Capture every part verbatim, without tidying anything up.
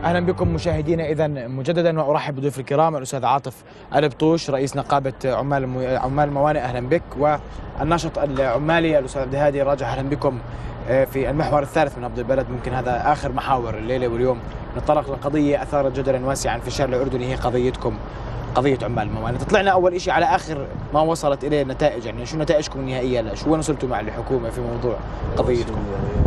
اهلا بكم مشاهدينا اذا مجددا، وارحب بضيوف الكرام الاستاذ عاطف البطوش رئيس نقابه عمال عمال الموانئ، اهلا بك، والناشط العمالي الاستاذ عبد الهادي راجع، اهلا بكم في المحور الثالث من نبض البلد. ممكن هذا اخر محاور الليله واليوم نتطرق لقضيه اثارت جدلا واسعا في الشارع الاردني، هي قضيتكم قضيه عمال الموانئ. تطلعنا اول شيء على اخر ما وصلت اليه النتائج، يعني شو نتائجكم النهائيه؟ لا شو وين وصلتوا مع الحكومه في موضوع قضيتكم؟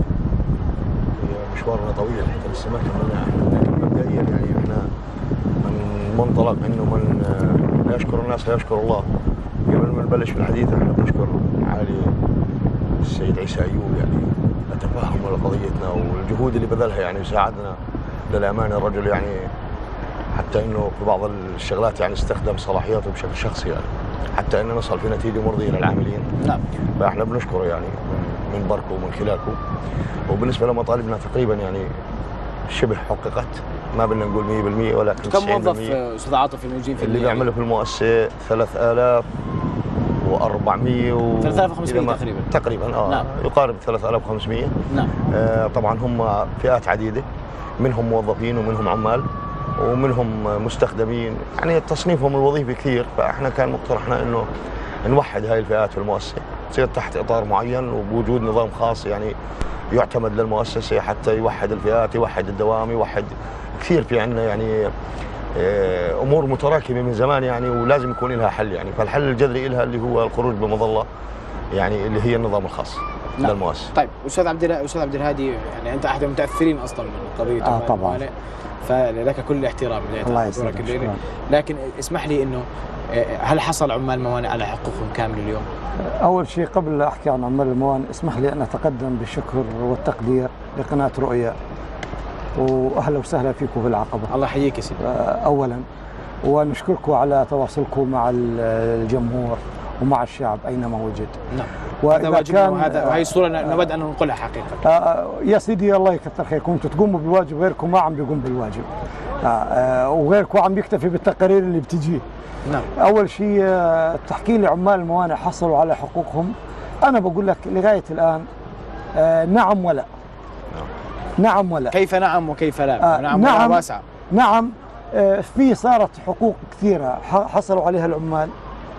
مشوارنا طويل حتى لسه ما كملناه، لكن مبدئيا يعني احنا من منطلق انه من يشكر الناس يشكر الله. قبل ما نبلش في الحديث احنا بنشكر معالي السيد عيسى ايوب يعني لتفهم قضيتنا والجهود اللي بذلها، يعني ساعدنا للامانه الرجل، يعني حتى انه في بعض الشغلات يعني استخدم صلاحياته بشكل شخصي، يعني حتى انه نصل في نتيجه مرضيه للعاملين. نعم. فاحنا بنشكره يعني من بركه ومن خلالكم. وبالنسبه لمطالبنا تقريبا يعني شبه حققت، ما بدنا نقول مية بالمية ولكن كم موظف استاذ عاطف الموجودين في اللي بيعملوا في المؤسسه؟ ثلاثة آلاف وأربعمية و ثلاثة آلاف وخمسمية تقريبا تقريبا اه نعم. يقارب ثلاثة آلاف وخمسمية. نعم. آه طبعا هم فئات عديده، منهم موظفين ومنهم عمال ومنهم مستخدمين، يعني تصنيفهم الوظيفي كثير. فاحنا كان مقترحنا انه نوحد هاي الفئات في المؤسسه، تصير تحت اطار معين وبوجود نظام خاص يعني يعتمد للمؤسسه حتى يوحد الفئات، يوحد الدوام، يوحد كثير. في عندنا يعني امور متراكمه من زمان يعني ولازم يكون لها حل يعني. فالحل الجذري لها اللي هو الخروج بمظله يعني اللي هي النظام الخاص. نعم. للمؤسسه. طيب استاذ عبد استاذ عبد الهادي، يعني انت احد المتاثرين اصلا من قضيه آه طبعا، فلك كل الاحترام الله يسلمك. لكن اسمح لي انه هل حصل عمال الموانئ على حقوقهم كامل اليوم؟ اول شيء قبل لا احكي عن عمال الموانئ اسمح لي ان اتقدم بالشكر والتقدير لقناه رؤيا، واهلا وسهلا فيكم في العقبه. الله يحييك يا سيدي. اولا، ونشكركم على تواصلكم مع الجمهور ومع الشعب اينما وجد. نعم. وإذا واجبنا كان وهذا وهي الصوره نود ان ننقلها حقيقه. آه يا سيدي الله يكثر خيركم، انتم تقوموا بالواجب، غيركم ما عم بيقوم بالواجب. آه آه وغيركم عم يكتفي بالتقارير اللي بتجيه. نعم. اول شيء آه تحكي لي عمال الموانئ حصلوا على حقوقهم، انا بقول لك لغايه الان آه نعم ولا. نعم ولا. كيف نعم وكيف لا؟ آه نعم, نعم ولا واسعه. نعم. آه في صارت حقوق كثيره حصلوا عليها العمال،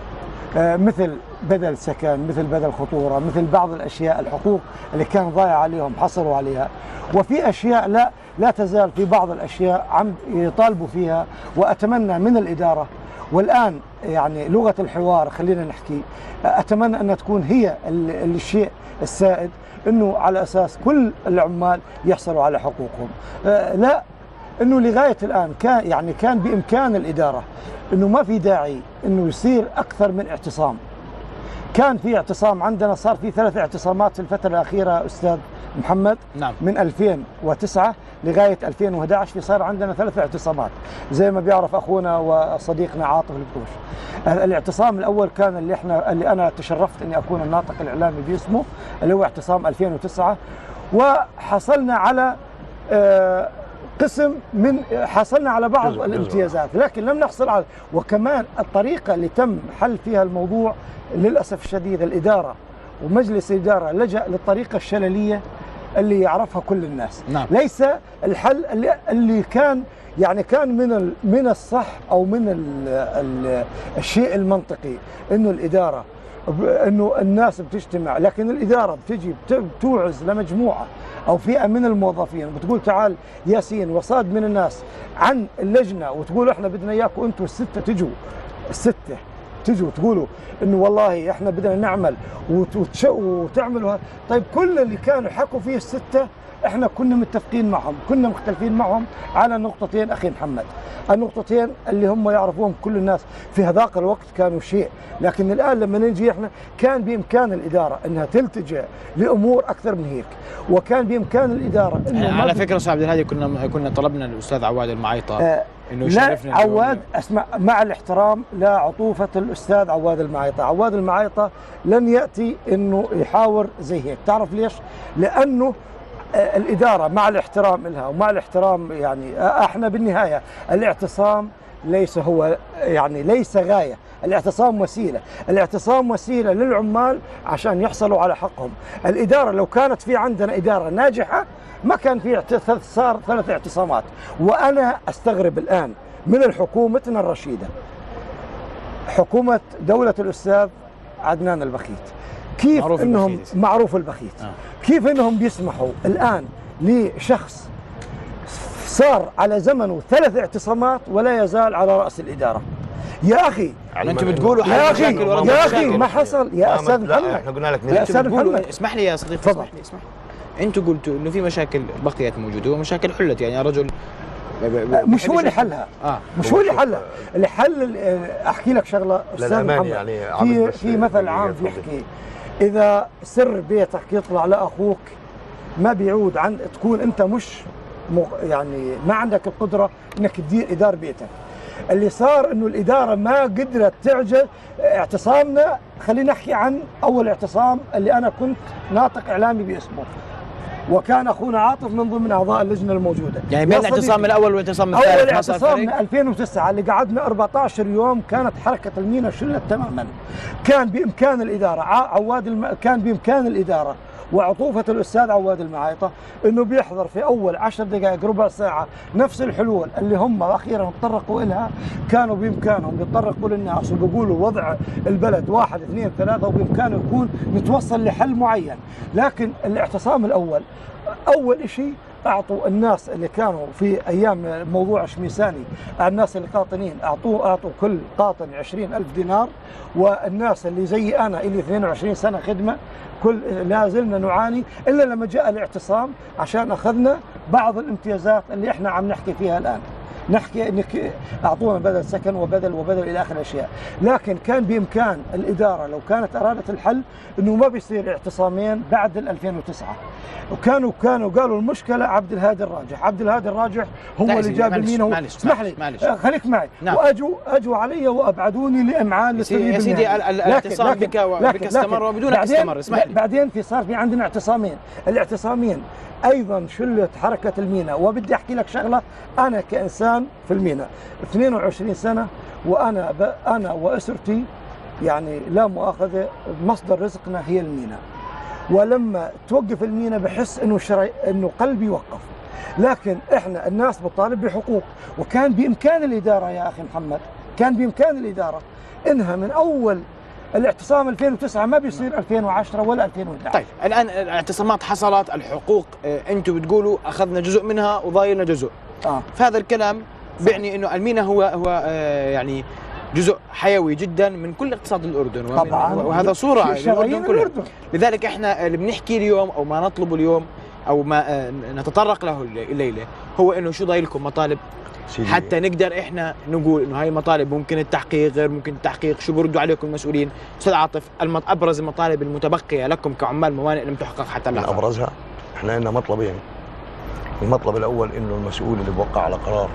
آه مثل بدل سكن، مثل بدل خطوره، مثل بعض الاشياء، الحقوق اللي كان ضايع عليهم حصلوا عليها. وفي اشياء لا لا تزال في بعض الاشياء عم يطالبوا فيها، واتمنى من الاداره والان يعني لغه الحوار خلينا نحكي، اتمنى ان تكون هي الشيء السائد، انه على اساس كل العمال يحصلوا على حقوقهم. آه لا انه لغايه الان كان يعني كان بامكان الاداره انه ما في داعي انه يصير اكثر من اعتصام. كان في اعتصام عندنا، صار في ثلاث اعتصامات في الفتره الاخيره استاذ محمد. نعم. من ألفين وتسعة لغايه ألفين وأحد عشر في صار عندنا ثلاث اعتصامات زي ما بيعرف اخونا وصديقنا عاطف البطوش. الاعتصام الاول كان اللي احنا اللي انا تشرفت اني اكون الناطق الاعلامي باسمه، اللي هو اعتصام ألفين وتسعة، وحصلنا على آه قسم من حصلنا على بعض جزء الامتيازات، لكن لم نحصل على، وكمان الطريقه اللي تم حل فيها الموضوع للاسف الشديد الاداره ومجلس الاداره لجأ للطريقه الشلليه اللي يعرفها كل الناس. نعم. ليس الحل اللي, اللي كان يعني كان من من الصح او من ال ال الشيء المنطقي انه الاداره انه الناس بتجتمع، لكن الاداره بتجي بتوعز لمجموعه او فئه من الموظفين وبتقول تعال ياسين وصاد من الناس عن اللجنه وتقول احنا بدنا اياكم انتم السته تجوا، السته تجوا تقولوا انه والله احنا بدنا نعمل وتعملوا. طيب كل اللي كانوا حكوا فيه السته احنا كنا متفقين معهم، كنا مختلفين معهم على نقطتين اخي محمد، النقطتين اللي هم يعرفوهم كل الناس في هذاك الوقت كانوا شيء، لكن الان لما نجي احنا كان بامكان الاداره انها تلتجئ لامور اكثر من هيك، وكان بامكان الاداره انه على فكره استاذ عبد الهادي كنا كنا طلبنا الاستاذ عواد المعيطه آه انه يشرفنا. لا عواد اسمع، مع الاحترام لعطوفه الاستاذ عواد المعيطه، عواد المعيطه لن ياتي انه يحاور زي هيك، تعرف ليش؟ لانه الإدارة مع الاحترام لها ومع الاحترام يعني احنا بالنهاية الاعتصام ليس هو يعني ليس غاية، الاعتصام وسيلة، الاعتصام وسيلة للعمال عشان يحصلوا على حقهم. الإدارة لو كانت في عندنا إدارة ناجحة ما كان في اعت- صار ثلاث اعتصامات. وانا استغرب الان من حكومتنا الرشيده، حكومه دوله الاستاذ عدنان البخيت، كيف معروف انهم البخيت. معروف البخيت آه. كيف انهم بيسمحوا الان لشخص صار على زمنه ثلاث اعتصامات ولا يزال على راس الاداره. يا اخي علما أنتم إنه- بتقولوا حل يا اخي مشاكل ورا يا اخي مشاكل. ما حصل يا ما- استاذ لا محمد. احنا قلنا لك يا نحكي. أستاذ بتقولوا- محمد. اسمح لي يا صديقي، تفضل. اسمح لي اسمح لي. انتم قلتوا انه في مشاكل بقيت موجوده ومشاكل حلت، يعني رجل ب- ب- ب- مش هو بحبش- اللي حلها اه مش هو اللي شوف، حلها اللي حل احكي لك شغله استاذ للأمان محمد. يعني عبد في بس في مثل دقيقة عام تفضل. بيحكي اذا سر بيتك يطلع لاخوك ما بيعود عن تكون انت مش مغ... يعني ما عندك القدره انك تدير اداره بيتك. اللي صار انه الاداره ما قدرت تعجز اعتصامنا. خلينا نحكي عن اول اعتصام اللي انا كنت ناطق اعلامي باسمه، وكان اخونا عاطف من ضمن اعضاء اللجنه الموجوده. يعني يا بين صديقي، الاعتصام الاول والاعتصام اول الثالث ما صار فرق؟ اعتصامنا ألفين وتسعة اللي قعدنا أربعة عشر يوم كانت حركه المينا شلت تماما. كان بامكان الاداره ع- عواد الم... كان بامكان الاداره وعطوفة الأستاذ عواد المعايطة أنه بيحضر في أول عشر دقائق ربع ساعة نفس الحلول اللي هم أخيرا تطرقوا إلها. كانوا بإمكانهم يتطرقوا للناس وبيقولوا وضع البلد واحد اثنين ثلاثة وبإمكانه يكون نتوصل لحل معين. لكن الاعتصام الأول أول شيء أعطوا الناس اللي كانوا في أيام موضوع شميساني، الناس اللي قاطنين أعطوا أعطوا كل قاطن عشرين ألف دينار. والناس اللي زي أنا اللي اثنين وعشرين سنة خدمة كل لا زلنا نعاني إلا لما جاء الاعتصام عشان أخذنا بعض الامتيازات اللي إحنا عم نحكي فيها الآن. نحكي انك اعطونا بدل سكن وبدل وبدل الى اخر الاشياء. لكن كان بامكان الاداره لو كانت ارادت الحل انه ما بيصير اعتصامين بعد ألفين وتسعة. وكانوا كانوا قالوا المشكله عبد الهادي الراجح، عبد الهادي الراجح هو لا يا اللي سيدي، جاب معلش، المينا. معلش، اسمح لي معلش. آه، خليك معي. نعم. واجوا اجوا علي وابعدوني لامعان يا سيدي- يا سيدي ال- ال- الاعتصام بك وبك استمر وبدونك بعدين- استمر، اسمح لي. بعدين في صار في عندنا اعتصامين، الاعتصامين ايضا شلت حركه المينا. وبدي احكي لك شغله، انا كانسان في المينا اثنين وعشرين سنه وانا ب... انا واسرتي يعني لا مؤاخذه مصدر رزقنا هي المينا. ولما توقف المينا بحس انه شري... انه قلبي يوقف. لكن احنا الناس بتطالب بحقوق، وكان بامكان الاداره يا اخي محمد، كان بامكان الاداره انها من اول الاعتصام ألفين وتسعة ما بيصير ألفين وعشرة ولا ألفين وأحد عشر. طيب الان الاعتصامات حصلت، الحقوق آه، انتم بتقولوا اخذنا جزء منها وضايلنا جزء. اه فهذا الكلام بيعني انه المينا هو هو آه، يعني جزء حيوي جدا من كل اقتصاد الاردن، ومن- طبعا وهذا صوره شرايين للاردن كله. الاردن. لذلك احنا اللي بنحكي اليوم او ما نطلبه اليوم او ما آه، نتطرق له الليله هو انه شو ضايلكم مطالب سيدي، حتى نقدر احنا نقول انه هاي المطالب ممكن التحقيق، غير ممكن التحقيق، شو بردوا عليكم المسؤولين. استاذ عاطف، المط... ابرز المطالب المتبقيه لكم كعمال موانئ لم تحقق حتى من اللحظه. ابرزها احنا عندنا مطلبين. المطلب الاول انه المسؤول اللي بوقع على قرار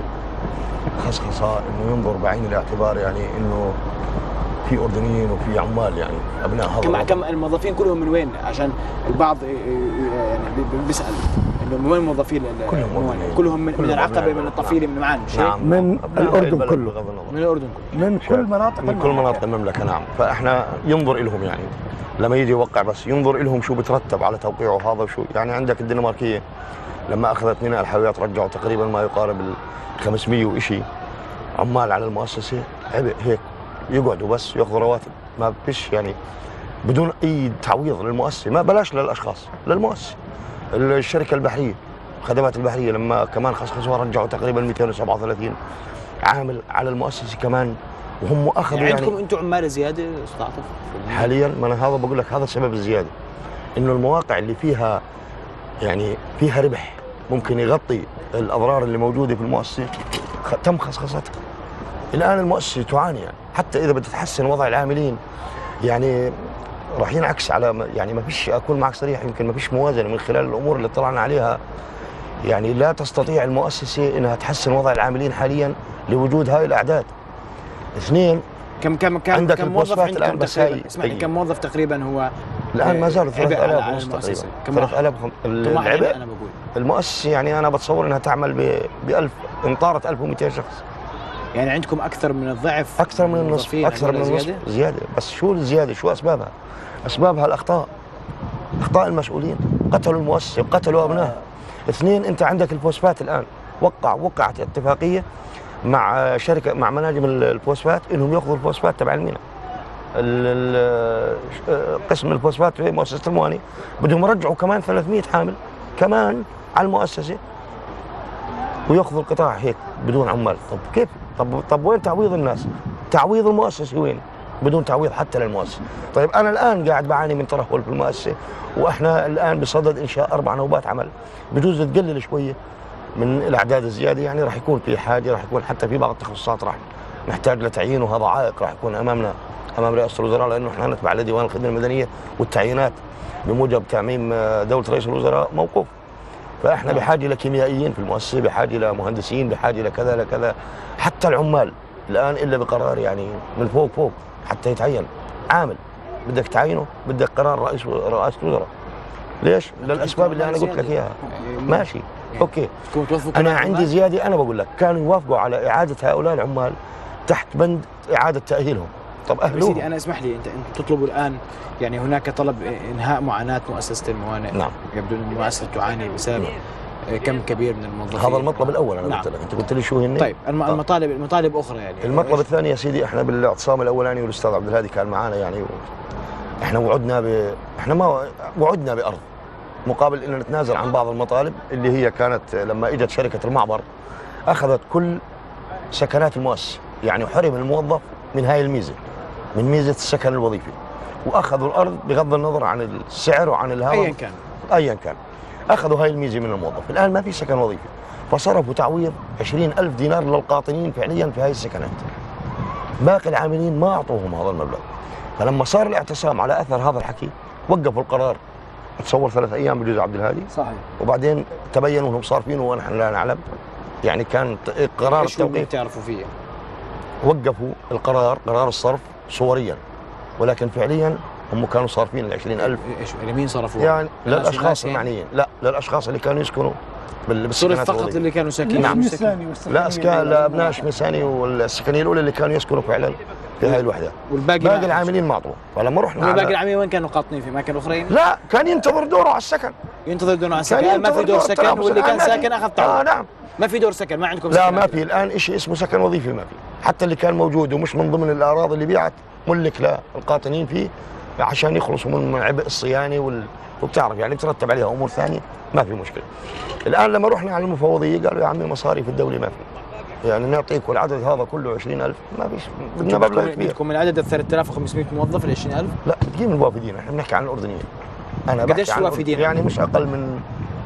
خصخصه انه ينظر بعين الاعتبار، يعني انه في اردنيين وفي عمال، يعني ابناء هذا كم الوطن. كم الموظفين كلهم من وين؟ عشان البعض ي- ي- يعني بي- بيسال انه من وين الموظفين ال- كلهم الموانئ؟ موظفين. كلهم من, من كلهم العقبه، أبناء من البلد. الطفيله، من معان، مش هيك؟ نعم، من أبناء الأردن البلد كله. بغض النظر. من الاردن كله. من كل مناطق من كل مناطق المملكه. نعم، فاحنا ينظر لهم، يعني لما يجي يوقع بس ينظر لهم شو بترتب على توقيعه هذا وشو. يعني عندك الدنماركيه لما اخذت ميناء الحاويات رجعوا تقريبا ما يقارب ال خمسمية وشيء عمال على المؤسسه، عبء هيك يقعدوا بس ياخذوا رواتب ما فيش، يعني بدون اي تعويض للمؤسسه، ما بلاش للاشخاص، للمؤسسه. الشركه البحريه الخدمات البحريه لما كمان خصخصوها رجعوا تقريبا مئتين وسبعة وثلاثين عامل على المؤسسه كمان، وهم اخذوا يعني يعني عندكم انتم عمال زياده استاذ عاطف؟ حاليا. ما انا هذا بقول لك هذا سبب الزياده، انه المواقع اللي فيها يعني فيها ربح ممكن يغطي الاضرار اللي موجوده في المؤسسه خ- تم خصخصتها. الان المؤسسه تعاني، يعني حتى اذا بدها تحسن وضع العاملين يعني راح ينعكس على م- يعني ما فيش، اكون معك صريح، يمكن ما فيش موازنه من خلال الامور اللي اطلعنا عليها. يعني لا تستطيع المؤسسه انها تحسن وضع العاملين حاليا لوجود هاي الاعداد. اثنين، كم كم كم عندك كم موظف المواصفات عندكم الآن بس تقريبا؟ هاي- اسمعني، هي. كم موظف تقريبا هو الان ما زالوا عبء على- ثلاثة آلاف على ونص المؤسسة. تقريبا. كم راح؟ ثلاثة آلاف خم- طمع العبء انا بقول المؤسسه، يعني انا بتصور انها تعمل ب ألف، ان طارت ألف ومئتين شخص، يعني عندكم اكثر من الضعف اكثر من النصف، الموظفين اكثر من عندنا النصف زيادة؟ زياده. بس شو الزياده؟ شو اسبابها؟ اسبابها الاخطاء، اخطاء المسؤولين، قتلوا المؤسسه وقتلوا ابنائها. اثنين، انت عندك الفوسفات الان وقع وقعت اتفاقيه مع شركه مع مناجم الفوسفات انهم ياخذوا الفوسفات تبع المينا. قسم الفوسفات في مؤسسه الموانئ بدهم يرجعوا كمان ثلاثمئة حامل كمان على المؤسسه وياخذوا القطاع هيك بدون عمال. طب كيف؟ طب طب وين تعويض الناس؟ تعويض المؤسسه وين؟ بدون تعويض حتى للمؤسسه. طيب انا الان قاعد بعاني من ترهل في المؤسسه واحنا الان بصدد انشاء اربع نوبات عمل، بجوز تقلل شويه من الاعداد الزياده، يعني راح يكون في حاجه، راح يكون حتى في بعض التخصصات راح نحتاج لتعيين، وهذا عائق راح يكون امامنا امام رئاسه الوزراء، لانه احنا نتبع لديوان الخدمه المدنيه والتعيينات بموجب تعميم دوله رئيس الوزراء موقوف. فاحنا بحاجه لكيميائيين في المؤسسه، بحاجه لمهندسين، بحاجه لكذا لكذا، حتى العمال الان الا بقرار يعني من فوق فوق حتى يتعين عامل، بدك تعينه بدك قرار رئيس رئاسه الوزراء. ليش؟ للاسباب اللي انا قلت لك اياها. ماشي اوكي. انا عندي زياده، انا بقول لك كانوا يوافقوا على اعاده هؤلاء العمال تحت بند اعاده تاهيلهم. طب اهلوهم. سيدي انا اسمح لي، انت انت تطلبوا الان يعني هناك طلب انهاء معاناه مؤسسه الموانئ. نعم. يبدو ان المؤسسه تعاني بسبب كم كبير من الموظفين. هذا المطلب الاول انا نعم. قلت لك، انت قلت لي شو هن؟ طيب المطالب المطالب اخرى يعني. المطلب الثاني يا سيدي، احنا بالاعتصام الاولاني والاستاذ عبد الهادي كان معنا يعني و... احنا وعدنا ب احنا ما وعدنا بارض مقابل ان نتنازل عن بعض المطالب اللي هي كانت لما اجت شركه المعبر اخذت كل سكنات المؤسسه، يعني حرم الموظف من هاي الميزه، من ميزه السكن الوظيفي، واخذوا الارض بغض النظر عن السعر وعن الهرم ايا كان ايا كان، اخذوا هاي الميزه من الموظف. الان ما في سكن وظيفي، فصرفوا تعويض عشرين ألف دينار للقاطنين فعليا في هاي السكنات. باقي العاملين ما اعطوهم هذا المبلغ. فلما صار الاعتصام على اثر هذا الحكي وقفوا القرار، تصور ثلاث ايام بجوز عبد الهادي. صحيح. وبعدين تبينوا انهم صارفينه ونحن لا نعلم. يعني كان قرار التوقيف تعرفوا فيه. وقفوا القرار قرار الصرف صوريا، ولكن فعليا هم كانوا صارفين ال عشرين ألف. ايش لمين صرفوا؟ يعني للاشخاص المعنيين، لا للاشخاص اللي كانوا يسكنوا بالسكنات صرف فقط اللي كانوا ساكنين. نعم. لا اسكان لابناء شمساني والسكنيه الاولى اللي كانوا يسكنوا فعلا في هاي الوحده، والباقي باقي العاملين ما اعطوا. فلما رحنا باقي العاملين وين كانوا قاطنين في اماكن اخرين؟ لا كان ينتظر دوره على السكن. ينتظر دوره على السكن، ما في دور سكن، واللي كان ساكن اخذ تعويض. اه نعم. ما في دور سكن، ما عندكم لا سكن؟ ما في الان شيء اسمه سكن وظيفي، ما في. حتى اللي كان موجود ومش من ضمن الاراضي اللي بيعت ملك للقاطنين فيه عشان يخلصوا من عبء الصيانه وال... وبتعرف يعني بترتب عليها امور ثانيه، ما في مشكله. الان لما رحنا على المفوضيه قالوا يا عمي مصاريف الدوله ما في، يعني نعطيكم العدد هذا كله عشرين ألف، ما فيش، بدنا مبلغ كبير. بدكم من عدد ال ثلاثة آلاف وخمسمئة موظف ال عشرين ألف؟ لا بتجيب من الوافدين، احنا بنحكي عن الاردنيين. انا قديش الوافدين؟ يعني مش اقل من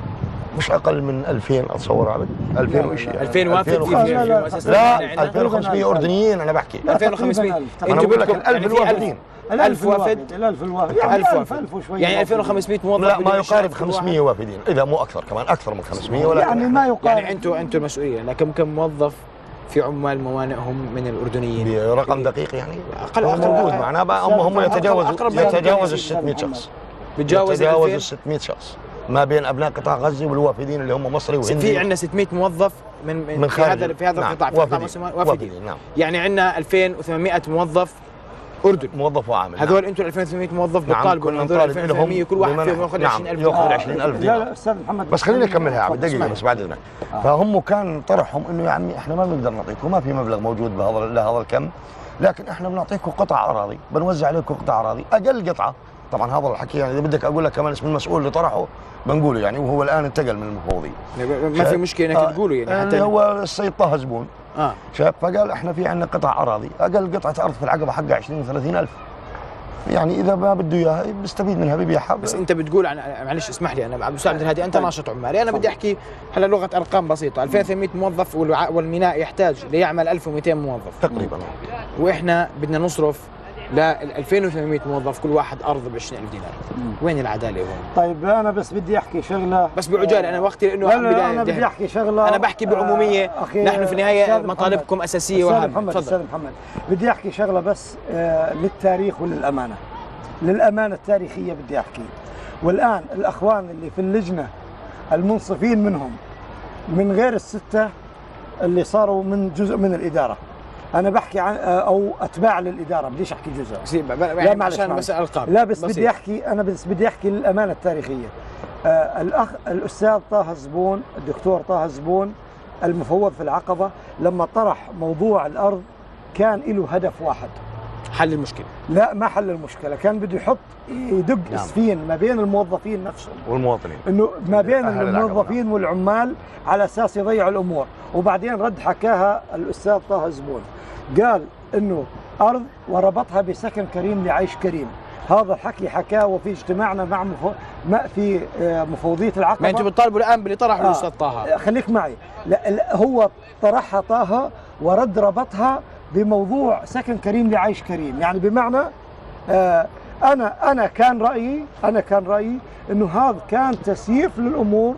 مش اقل من ألفين اتصور عبد ألفين وشيء. ألفين وافد في مؤسسه؟ لا ألفين وخمسمئة اردنيين انا بحكي. ألفين وخمسمئة انا بقول لك ألف الوافدين. ألف وافد؟ ألف الوافد ألف ألف وشوي، يعني ألفين وخمسمئة موظف. لا ما يقارب خمسمئة وافدين، اذا مو اكثر، كمان اكثر من خمسمئة، ولا يعني ما يقارب. يعني انتم انتم المسؤوليه، لكن كم موظف في عمال موانئهم من الاردنيين؟ برقم دقيق يعني اقل موجود معنا بقى، هم هم يتجاوزوا يتجاوز ال ستمئة شخص، بتجاوز يتجاوز ال ستمئة شخص ما بين ابناء قطاع غزه والوافدين اللي هم مصري وهندي. في عندنا ستمئة موظف من من, من في هذا في هذا نعم. القطاع، في وافدين. قطاع وافدين. نعم. يعني عندنا ألفين وثمانمئة موظف اردني، موظف وعامل. هذول نعم. انتم ألفين وثمانمئة موظف نعم. بتطالبوا انه هذول ألفين وثمانمئة كل واحد فيهم ياخذ نعم. عشرين ألف ياخذ دينار. عشرين ألف دينار. لا لا استاذ محمد بس خليني اكملها عبد دقيقه بس بعد اذنك. آه. فهم كان طرحهم انه يا عمي احنا ما بنقدر نعطيكم، ما في مبلغ موجود بهذا لهذا الكم، لكن احنا بنعطيكم قطع اراضي، بنوزع عليكم قطع اراضي، اقل قطعه. طبعا هذا الحكي يعني اذا بدك اقول لك كمان اسم المسؤول اللي طرحه بنقوله يعني، وهو الان انتقل من المفوضيه. ما في مشكله انك آه تقولوا يعني حتى اللي هو السيد طه زبون. اه شاف فقال احنا في عندنا قطع اراضي، اقل قطعه ارض في العقبه حقها عشرين وثلاثين ألف. يعني اذا ما بده اياها بيستفيد منها ببيعها. بس انت بتقول عن معلش اسمح لي انا عبد السعد الهادي، انت ناشط عمالي، انا بدي احكي هلا لغه ارقام بسيطه. ألفين وثمانمئة موظف والميناء يحتاج ليعمل ألف ومئتين موظف تقريبا، واحنا بدنا نصرف ل ألفين وثمانمئة موظف كل واحد ارض ب عشرين ألف دينار. مين العداله هون؟ طيب انا بس بدي احكي شغله، بس بعجاله انا وقتي لانه لا لا انا بدي احكي شغله، انا بحكي بعموميه. آه نحن في النهايه مطالبكم اساسيه وهذا. تفضل استاذ محمد، بدي احكي شغله بس آه للتاريخ وللامانه، للامانه التاريخيه بدي احكي. والان الاخوان اللي في اللجنه المنصفين منهم من غير السته اللي صاروا من جزء من الاداره، انا بحكي عن او اتباع للاداره، بديش احكي جزء. لا معلش عشان بس القاب. لا بس بسيط. بدي احكي انا بس بدي احكي للامانه التاريخيه. آه الاخ الاستاذ طه زبون، الدكتور طه زبون المفوض في العقبه، لما طرح موضوع الارض كان له هدف واحد، حل المشكله. لا ما حل المشكله، كان بده يحط يدق نعم. سفين ما بين الموظفين نفسهم والمواطنين، انه ما بين أهل الموظفين العقبة. والعمال على اساس يضيعوا الامور. وبعدين رد حكاها الاستاذ طه زبون، قال انه ارض وربطها بسكن كريم لعيش كريم. هذا الحكي حكاه وفي اجتماعنا مع مفو... ما في آه، مفوضيه العقبه. ما انتم بتطالبوا الان باللي طرحه آه. الاستاذ طه. خليك معي. لا لا، هو طرحها طه ورد ربطها بموضوع سكن كريم لعيش كريم، يعني بمعنى آه انا انا كان رايي انا كان رايي انه هذا كان تسييف للامور.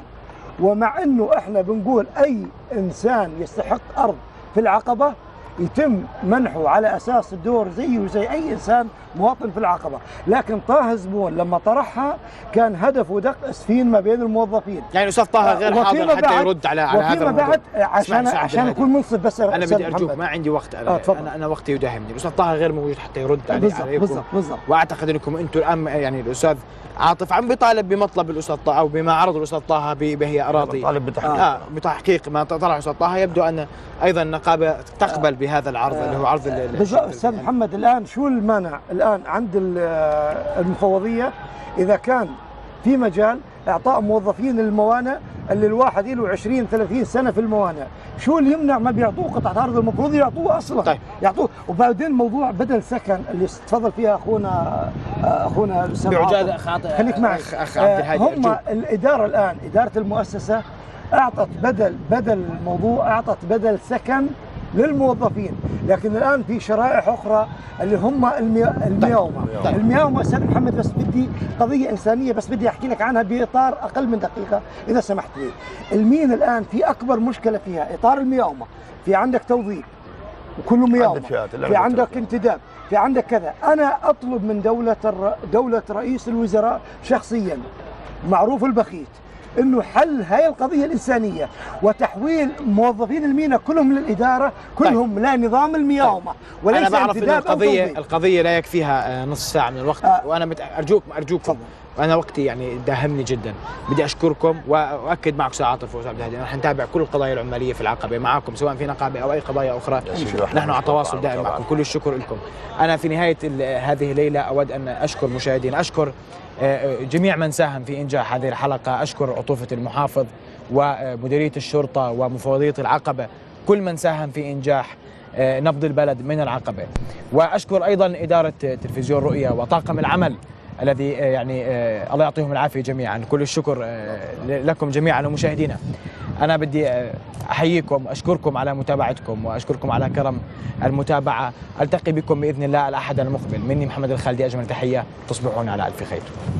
ومع انه احنا بنقول اي انسان يستحق ارض في العقبه يتم منحه على اساس الدور زيه وزي اي انسان مواطن في العقبه، لكن طه زبون لما طرحها كان هدفه دق سفين ما بين الموظفين. يعني الاستاذ طه غير وفيما حاضر حتى بعد- يرد على على هذا وفيما الموضوع. بعد عشان اسمع، عشان عشان اكون منصف بس انا أستاذ بدي ارجوك، محمد. ما عندي وقت. آه، انا تفضل. انا, أنا وقتي يداهمني. الاستاذ طه غير موجود حتى يرد علي بالضبط عليكم. بالضبط بالضبط واعتقد انكم انتم الان يعني الاستاذ عاطف عم بيطالب بمطلب الاستاذ طه او بما عرض الاستاذ طه ب- بهي اراضي. طالب بتحقيق. اه بتحقيق ما طرح الاستاذ طه. يبدو ان ايضا النقابه تقبل بهذا العرض اللي هو عرض ال- بالضبط. ال- استاذ محمد، الان شو المانع الان عند ال- المفوضيه اذا كان في مجال اعطاء موظفين الموانئ اللي الواحد له عشرين ثلاثين سنه في الموانئ، شو اللي يمنع ما بيعطوه قطعه ارض؟ المفروض يعطوه اصلا. طيب. يعطوه. وبعدين موضوع بدل سكن اللي تفضل فيها اخونا اخونا الاستاذ بعجاله عاطف. اخ عاطف- خليك معي. اخ اخ عبد الهادي هم أرجوك. الاداره الان، اداره المؤسسه اعطت بدل بدل الموضوع اعطت بدل سكن للموظفين، لكن الان في شرائح اخرى اللي هم المي- المياومه. طيب. المياومه استاذ محمد، بس بدي قضيه انسانيه بس بدي احكي لك عنها باطار اقل من دقيقه اذا سمحت لي. المين الان في اكبر مشكله فيها اطار المياومه، في عندك توظيف وكله مياومه، عدة فئات اللي في عندها عندك انتداب، في عندك كذا. انا اطلب من دوله الر... دوله رئيس الوزراء شخصيا معروف البخيت انه حل هاي القضيه الانسانيه وتحويل موظفين المينا كلهم للاداره، كلهم لا نظام المياومه وليس انا بعرف ان انتداب أو القضيه توظيف. القضيه لا يكفيها آه، نص ساعه من الوقت. آه. وانا مت... ارجوك ارجوكم وانا وقتي يعني داهمني جدا. بدي اشكركم واؤكد معك استاذ عاطف واستاذ عبد الهادي رح نتابع كل القضايا العماليه في العقبه معكم سواء في نقابه او اي قضايا اخرى. نحن على تواصل دائم معكم. كل الشكر لكم. انا في نهايه ال- هذه الليله اود ان اشكر مشاهدينا، اشكر آه، جميع من ساهم في انجاح هذه الحلقه، اشكر عطوفه المحافظ ومديريه الشرطه ومفوضيه العقبه، كل من ساهم في انجاح آه، نبض البلد من العقبه. واشكر ايضا اداره تلفزيون رؤيا وطاقم العمل الذي آه، يعني آه، الله يعطيهم العافيه جميعا. كل الشكر آه، لكم جميعا ومشاهدينا. انا بدي آه، احييكم، اشكركم على متابعتكم واشكركم على كرم المتابعه. التقي بكم باذن الله الاحد المقبل. مني محمد الخالدي، اجمل تحيه، تصبحون على الف خير.